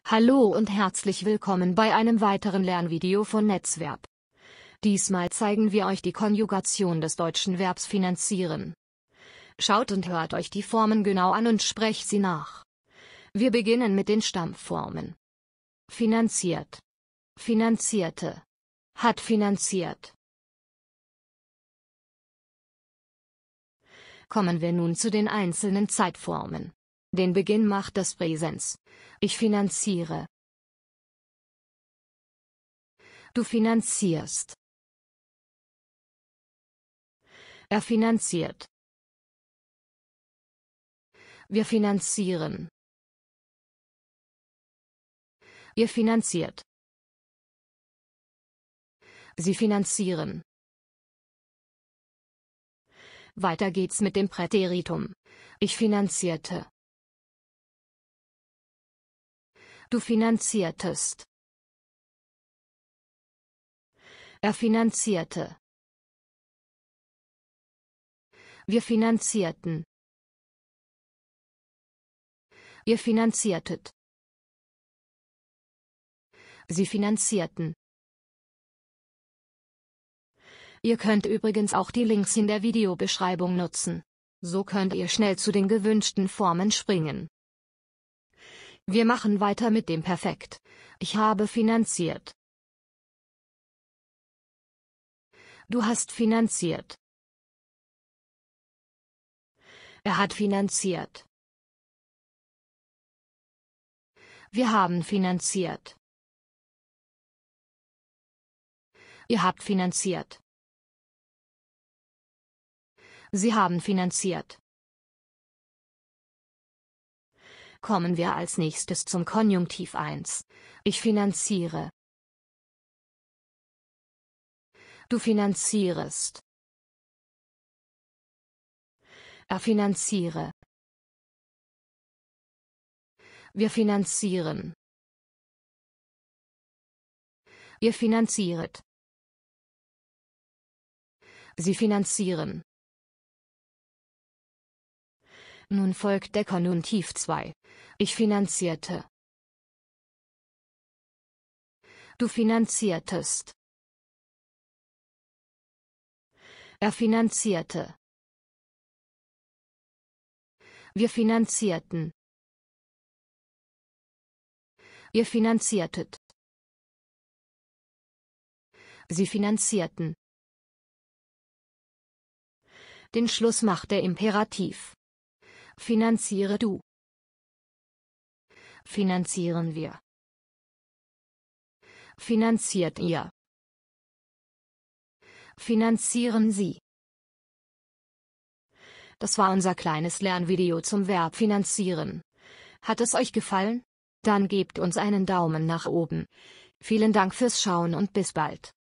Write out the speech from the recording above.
Hallo und herzlich willkommen bei einem weiteren Lernvideo von Netzverb. Diesmal zeigen wir euch die Konjugation des deutschen Verbs finanzieren. Schaut und hört euch die Formen genau an und sprecht sie nach. Wir beginnen mit den Stammformen. Finanziert, finanzierte, hat finanziert. Kommen wir nun zu den einzelnen Zeitformen. Den Beginn macht das Präsens. Ich finanziere. Du finanzierst. Er finanziert. Wir finanzieren. Ihr finanziert. Sie finanzieren. Weiter geht's mit dem Präteritum. Ich finanzierte. Du finanziertest. Er finanzierte. Wir finanzierten. Ihr finanziertet. Sie finanzierten. Ihr könnt übrigens auch die Links in der Videobeschreibung nutzen. So könnt ihr schnell zu den gewünschten Formen springen. Wir machen weiter mit dem Perfekt. Ich habe finanziert. Du hast finanziert. Er hat finanziert. Wir haben finanziert. Ihr habt finanziert. Sie haben finanziert. Kommen wir als nächstes zum Konjunktiv 1. Ich finanziere. Du finanzierest. Er finanziere. Wir finanzieren. Ihr finanzieret. Sie finanzieren. Nun folgt der Konjunktiv 2. Ich finanzierte. Du finanziertest. Er finanzierte. Wir finanzierten. Ihr finanziertet. Sie finanzierten. Den Schluss macht der Imperativ. Finanziere du. Finanzieren wir. Finanziert ihr. Finanzieren Sie. Das war unser kleines Lernvideo zum Verb finanzieren. Hat es euch gefallen? Dann gebt uns einen Daumen nach oben. Vielen Dank fürs Schauen und bis bald.